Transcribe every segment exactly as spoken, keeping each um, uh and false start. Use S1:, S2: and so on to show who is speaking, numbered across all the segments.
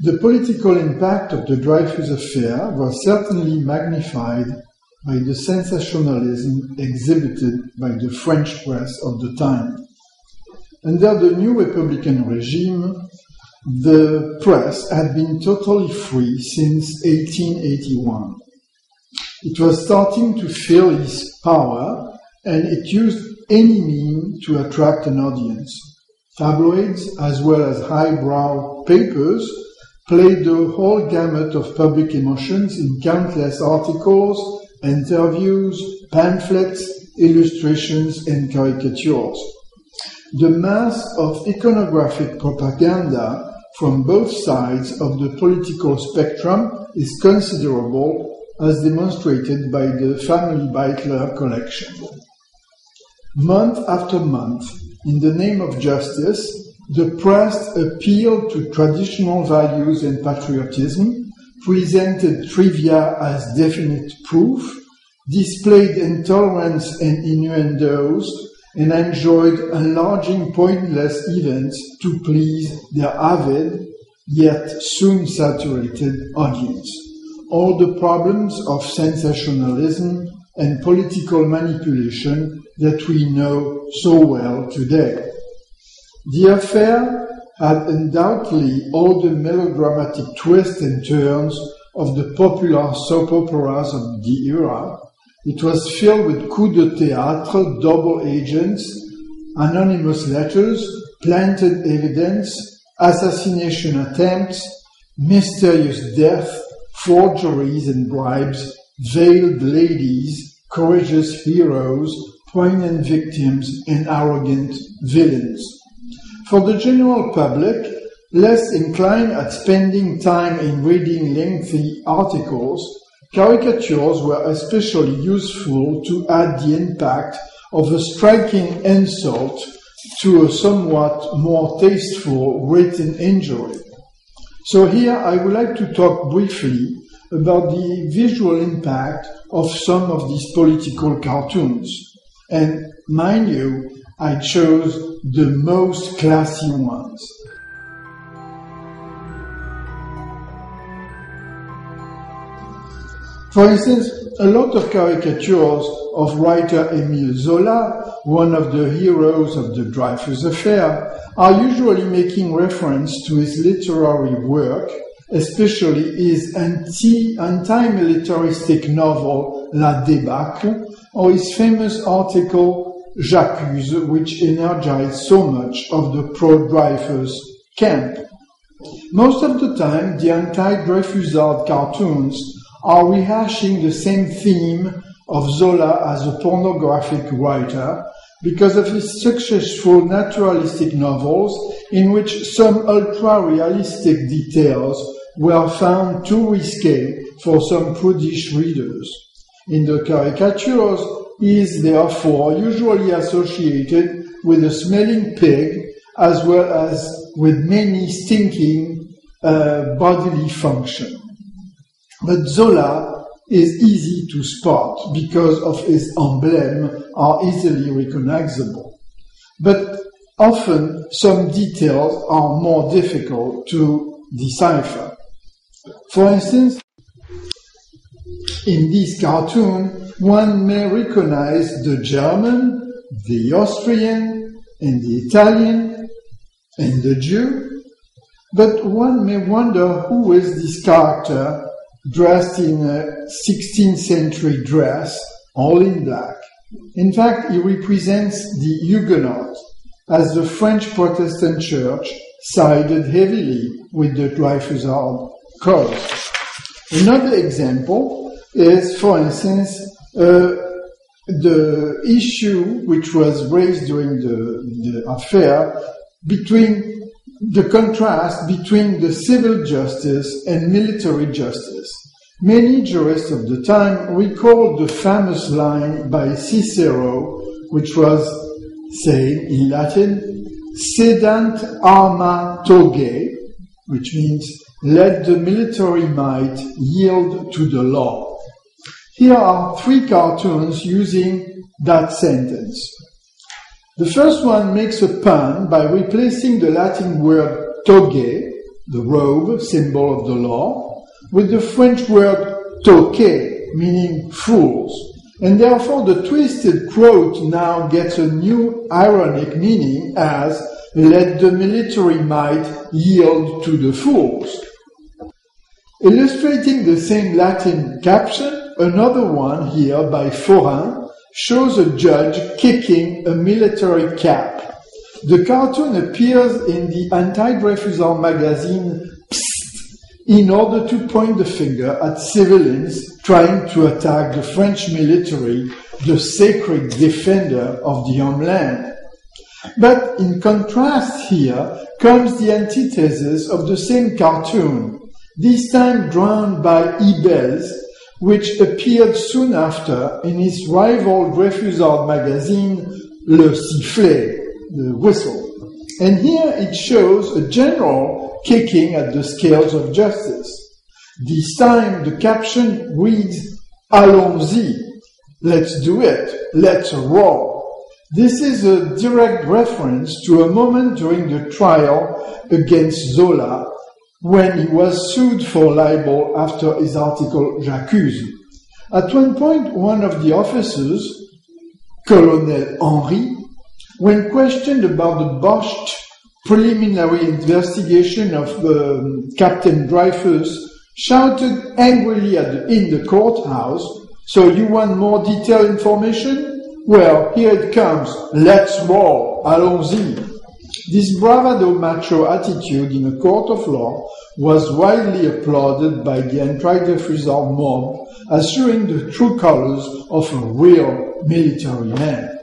S1: The political impact of the Dreyfus affair was certainly magnified by the sensationalism exhibited by the French press of the time. Under the new Republican regime, the press had been totally free since eighteen eighty-one. It was starting to feel its power, and it used any means to attract an audience. Tabloids, as well as highbrow papers, played the whole gamut of public emotions in countless articles, interviews, pamphlets, illustrations, and caricatures. The mass of iconographic propaganda from both sides of the political spectrum is considerable, as demonstrated by the family Beitler collection. Month after month, in the name of justice, the press appealed to traditional values and patriotism, presented trivia as definite proof, displayed intolerance and innuendos, and enjoyed enlarging pointless events to please their avid, yet soon saturated audience. All the problems of sensationalism and political manipulation that we know so well today. The affair had undoubtedly all the melodramatic twists and turns of the popular soap operas of the era. It was filled with coups de théâtre, double agents, anonymous letters, planted evidence, assassination attempts, mysterious death, forgeries and bribes, veiled ladies, courageous heroes, poignant victims, and arrogant villains. For the general public, less inclined at spending time in reading lengthy articles, caricatures were especially useful to add the impact of a striking insult to a somewhat more tasteful written injury. So here I would like to talk briefly about the visual impact of some of these political cartoons. And mind you, I chose the most classy ones. For instance, a lot of caricatures of writer Émile Zola, one of the heroes of the Dreyfus affair, are usually making reference to his literary work, especially his anti, anti-militaristic novel La Débâcle, or his famous article J'accuse, which energized so much of the pro-Dreyfus camp. Most of the time, the anti-Dreyfusard cartoons are rehashing the same theme of Zola as a pornographic writer because of his successful naturalistic novels in which some ultra-realistic details were found too risque for some prudish readers. In the caricatures, he is therefore usually associated with a smelling pig as well as with many stinking uh, bodily function. But Zola is easy to spot because of his emblem are easily recognizable. But often some details are more difficult to decipher. For instance, in this cartoon, one may recognize the German, the Austrian, and the Italian, and the Jew, but one may wonder who is this character dressed in a sixteenth century dress, all in black. In fact, he represents the Huguenot, as the French Protestant Church sided heavily with the Dreyfusard cause. Another example is, for instance, uh, the issue which was raised during the, the affair between the contrast between the civil justice and military justice. Many jurists of the time recalled the famous line by Cicero, which was saying in Latin, sedant arma togae, which means let the military might yield to the law. Here are three cartoons using that sentence. The first one makes a pun by replacing the Latin word togae the robe, symbol of the law, with the French word toqué, meaning fools. And therefore the twisted quote now gets a new ironic meaning as, let the military might yield to the fools. Illustrating the same Latin caption, another one here by Forain shows a judge kicking a military cap. The cartoon appears in the anti-Dreyfus magazine Psst, in order to point the finger at civilians trying to attack the French military, the sacred defender of the homeland. But in contrast here comes the antithesis of the same cartoon, this time drawn by Ibels, which appeared soon after in his rival Dreyfus magazine, Le Sifflet, the whistle. And here it shows a general kicking at the scales of justice. This time the caption reads, Allons-y, let's do it, let's roar. This is a direct reference to a moment during the trial against Zola, when he was sued for libel after his article J'accuse. At one point, one of the officers, Colonel Henry, when questioned about the botched preliminary investigation of um, Captain Dreyfus, shouted angrily at the, in the courthouse, "So you want more detailed information? Well, here it comes. Let's roar. Allons-y." This bravado macho attitude in a court of law was widely applauded by the anti-Dreyfus mob, assuring the true colors of a real military man.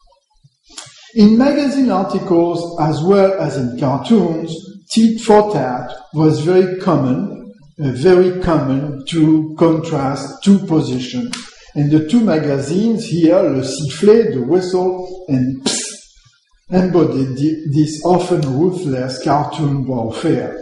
S1: In magazine articles as well as in cartoons, tit for tat was very common, uh, very common to contrast two positions. And the two magazines here, Le Sifflet, the whistle, and Psst, embodied the, this often ruthless cartoon warfare.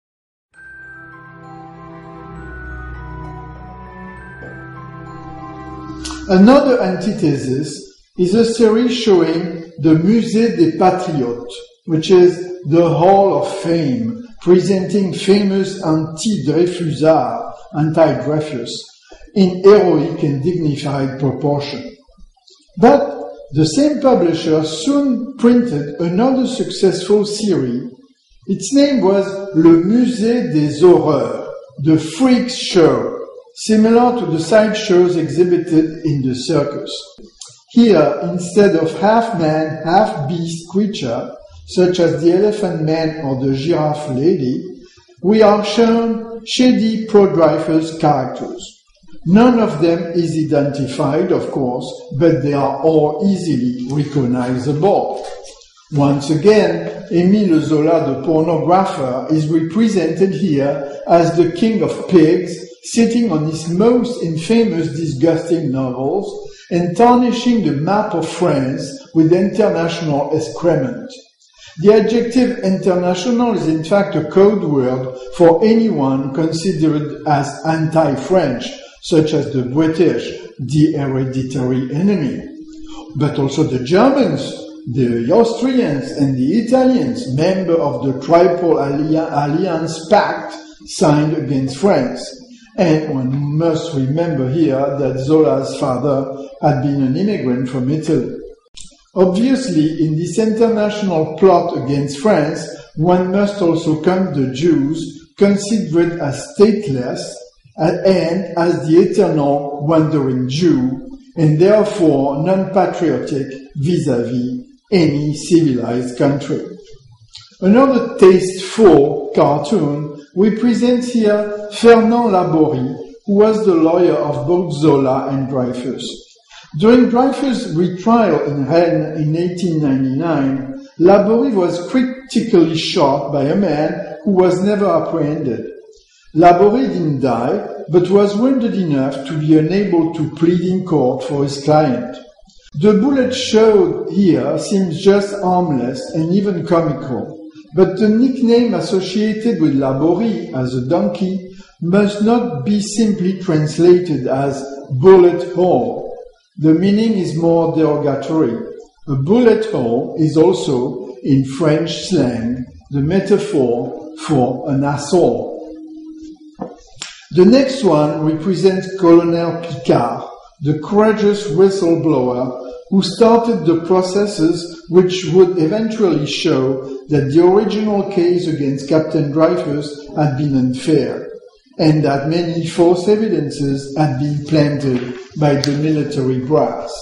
S1: Another antithesis is a series showing the Musée des Patriotes, which is the Hall of Fame, presenting famous anti-Dreyfusards, anti-Dreyfus, in heroic and dignified proportion. But the same publisher soon printed another successful series. Its name was Le Musée des Horreurs, the Freaks Show, similar to the sideshows exhibited in the circus. Here, instead of half-man, half-beast creature, such as the Elephant Man or the Giraffe Lady, we are shown shady pro-Dreyfus characters. None of them is identified, of course, but they are all easily recognizable. Once again, Émile Zola, the pornographer, is represented here as the king of pigs, sitting on his most infamous, disgusting novels, and tarnishing the map of France with international excrement. The adjective international is in fact a code word for anyone considered as anti-French, such as the British, the hereditary enemy, but also the Germans, the Austrians, and the Italians, member of the Triple Alliance Pact signed against France. And one must remember here that Zola's father had been an immigrant from Italy. Obviously, in this international plot against France, one must also count the Jews, considered as stateless, and as the eternal wandering Jew, and therefore non-patriotic vis-à-vis any civilized country. Another tasteful cartoon represents here Fernand Laborie, who was the lawyer of both Zola and Dreyfus. During Dreyfus' retrial in Rennes in eighteen ninety-nine, Laborie was critically shot by a man who was never apprehended. Laborie didn't die, but was wounded enough to be unable to plead in court for his client. The bullet showed here seems just harmless and even comical, but the nickname associated with Laborie as a donkey must not be simply translated as bullet hole. The meaning is more derogatory. A bullet hole is also, in French slang, the metaphor for an asshole. The next one represents Colonel Picard, the courageous whistleblower who started the processes which would eventually show that the original case against Captain Dreyfus had been unfair, and that many false evidences had been planted by the military brass.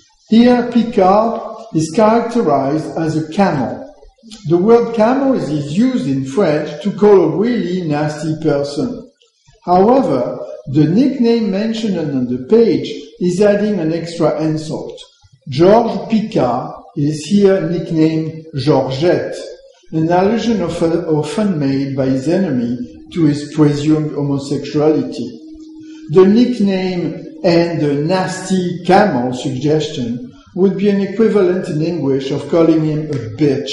S1: Here, Picard is characterized as a camel. The word camel is used in French to call a really nasty person. However, the nickname mentioned on the page is adding an extra insult. Georges Picard is here nicknamed Georgette, an allusion often, often made by his enemy to his presumed homosexuality. The nickname and the nasty camel suggestion would be an equivalent in English of calling him a bitch.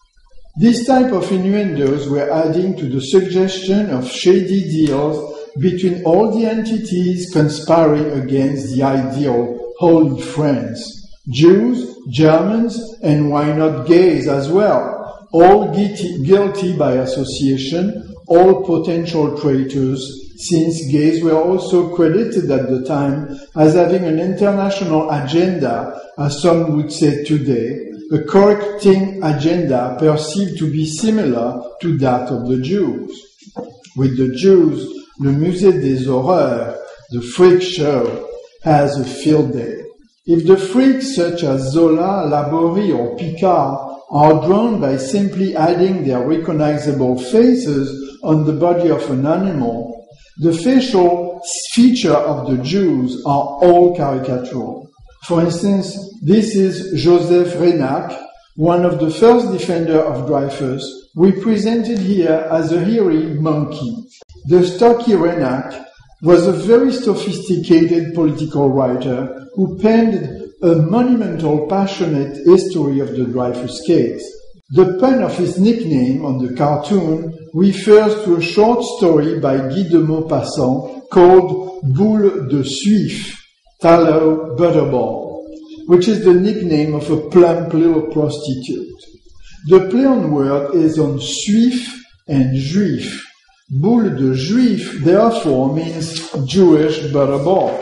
S1: This type of innuendos were adding to the suggestion of shady deals between all the entities conspiring against the ideal holy friends. Jews, Germans, and why not gays as well, all guilty, guilty by association, all potential traitors, since gays were also credited at the time as having an international agenda, as some would say today, a correcting agenda perceived to be similar to that of the Jews. With the Jews, le Musée des Horreurs, the freak show, has a field day. If the freaks such as Zola, Laborie, or Picard are drawn by simply adding their recognizable faces on the body of an animal, the facial features of the Jews are all caricatural. For instance, this is Joseph Renac, one of the first defenders of Dreyfus, represented here as a hairy monkey. The stocky Renac was a very sophisticated political writer who penned a monumental, passionate history of the Dreyfus case. The pun of his nickname on the cartoon refers to a short story by Guy de Maupassant called Boule de Suif, Tallow Butterball, which is the nickname of a plump little prostitute. The play on word is on Suif and Juif. Boule de Juif, therefore, means Jewish butterball.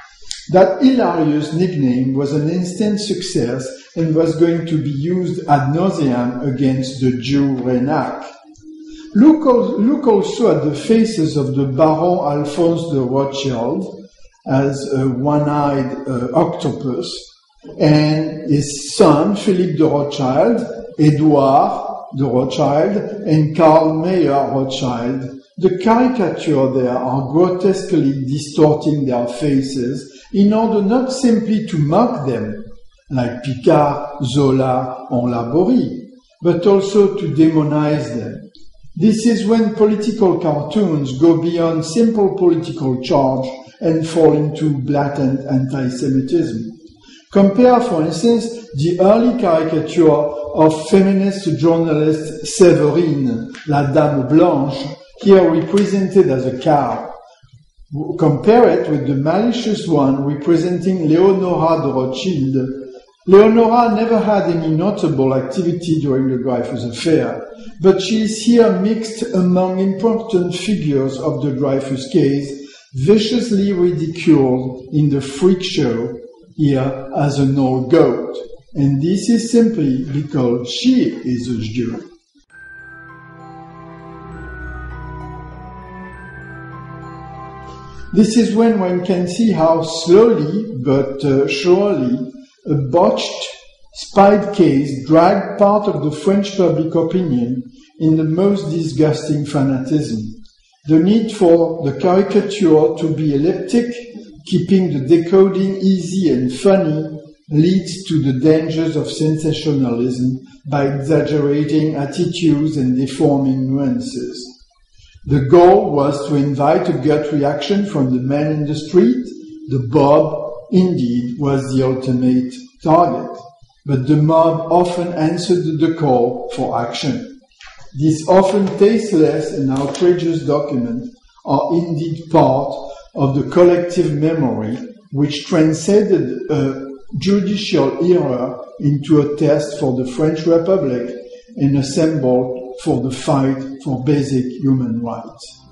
S1: That hilarious nickname was an instant success and was going to be used ad nauseam against the Jew Renac. Look, look also at the faces of the Baron Alphonse de Rothschild as a one-eyed uh, octopus, and his son Philippe de Rothschild, Edouard de Rothschild, and Karl Mayer Rothschild. The caricatures there are grotesquely distorting their faces in order not simply to mock them, like Picard, Zola, or Laborie, but also to demonize them. This is when political cartoons go beyond simple political charge and fall into blatant anti-Semitism. Compare, for instance, the early caricature of feminist journalist Séverine, La Dame Blanche, here represented as a cow. Compare it with the malicious one representing Leonora de Rothschild. Leonora never had any notable activity during the Dreyfus affair, but she is here mixed among important figures of the Dreyfus case, viciously ridiculed in the freak show here as an old goat. And this is simply because she is a Jew. This is when one can see how slowly but uh, surely a botched, spied case dragged part of the French public opinion in the most disgusting fanatism. The need for the caricature to be elliptic, keeping the decoding easy and funny, leads to the dangers of sensationalism by exaggerating attitudes and deforming nuances. The goal was to invite a gut reaction from the man in the street. The mob, indeed, was the ultimate target, but the mob often answered the call for action. These often tasteless and outrageous documents are indeed part of the collective memory which transcended a judicial era into a test for the French Republic and assembled for the fight for basic human rights.